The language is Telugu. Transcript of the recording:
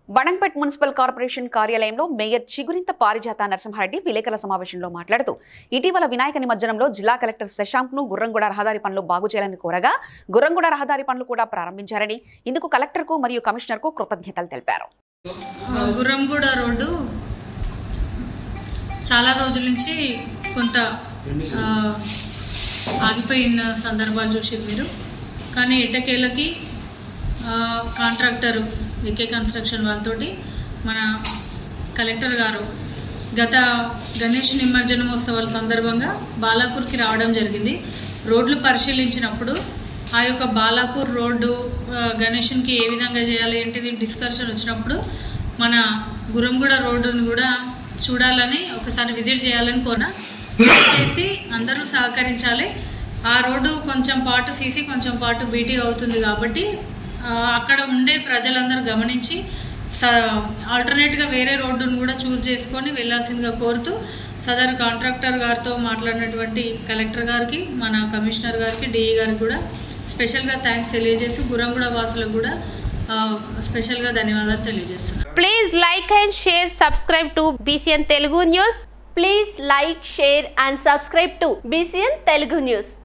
బడంగ్పేట్ మున్సిపల్ కార్పొరేషన్ కార్యాలయంలో మేయర్ చిగురింత పారిజాత నరసింహారెడ్డి విలేకరుల సమావేశంలో మాట్లాడుతూ ఇటీవల వినాయక నిమజ్జనంలో జిల్లా కలెక్టర్ శశాంక్ ను గుర్రంగూడ రహదారి పనులు బాగు చేయాలని కోరగా గుర్రంగూడ రహదారి పనులు కూడా ప్రారంభించారని ఇందుకు కలెక్టర్ కు మరియు కమిషనర్ కు కృతజ్ఞతలు తెలిపారు. గుర్రంగూడ రోడ్డు చాలా రోజుల నుంచి కొంత ఆగిపోయిన సందర్భాలు చూసారు మీరు. కానీ ఎట్టకేలకి కాంట్రాక్టర్ వికే కన్స్ట్రక్షన్ వాళ్ళతోటి మన కలెక్టర్ గారు గత గణేష్ నిమజ్జనోత్సవాల సందర్భంగా బాలాపూర్కి రావడం జరిగింది. రోడ్లు పరిశీలించినప్పుడు ఆ యొక్క బాలాపూర్ రోడ్డు గణేషన్కి ఏ విధంగా చేయాలి ఏంటిది డిస్కషన్ వచ్చినప్పుడు మన గుర్రంగూడ రోడ్డును కూడా చూడాలని ఒకసారి విజిట్ చేయాలని చేసి అందరూ సహకరించాలి. ఆ రోడ్డు కొంచెం పాటు సీసీ కొంచెం పాటు బీటీ అవుతుంది కాబట్టి అక్కడ ఉండే ప్రజలందరూ గమనించి ఆల్టర్నేట్గా వేరే రోడ్డును కూడా చూస్ చేసుకొని వెళ్ళాల్సిందిగా కోరుతూ సదరు కాంట్రాక్టర్ గారితో మాట్లాడినటువంటి కలెక్టర్ గారికి మన కమిషనర్ గారికి డిఈ గారికి కూడా స్పెషల్గా థ్యాంక్స్ తెలియజేసి గుర్రంగూడ వాసులకు కూడా స్పెషల్గా ధన్యవాదాలు తెలియజేస్తున్నాను. Please like and share subscribe to BCN Telugu news. Please like, share and subscribe to BCN Telugu News.